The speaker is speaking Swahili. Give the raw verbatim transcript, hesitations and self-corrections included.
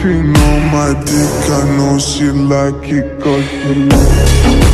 Cream on my dick, I know she like it 'cause she like it.